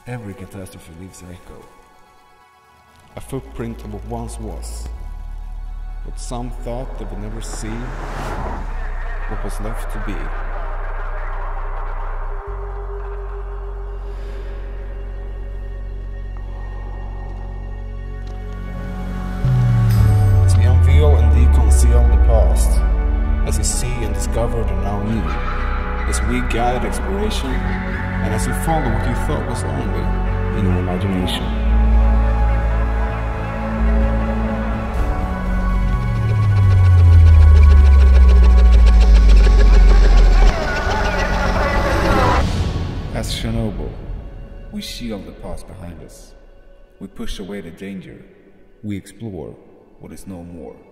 Every catastrophe leaves an echo. A footprint of what once was. But some thought they would never see what was left to be. As we unveil and deconceal the past, as we see and discover the now new, as we guide exploration, and as you follow what you thought was only in your imagination. As Chernobyl, we shield the past behind us. We push away the danger. We explore what is no more.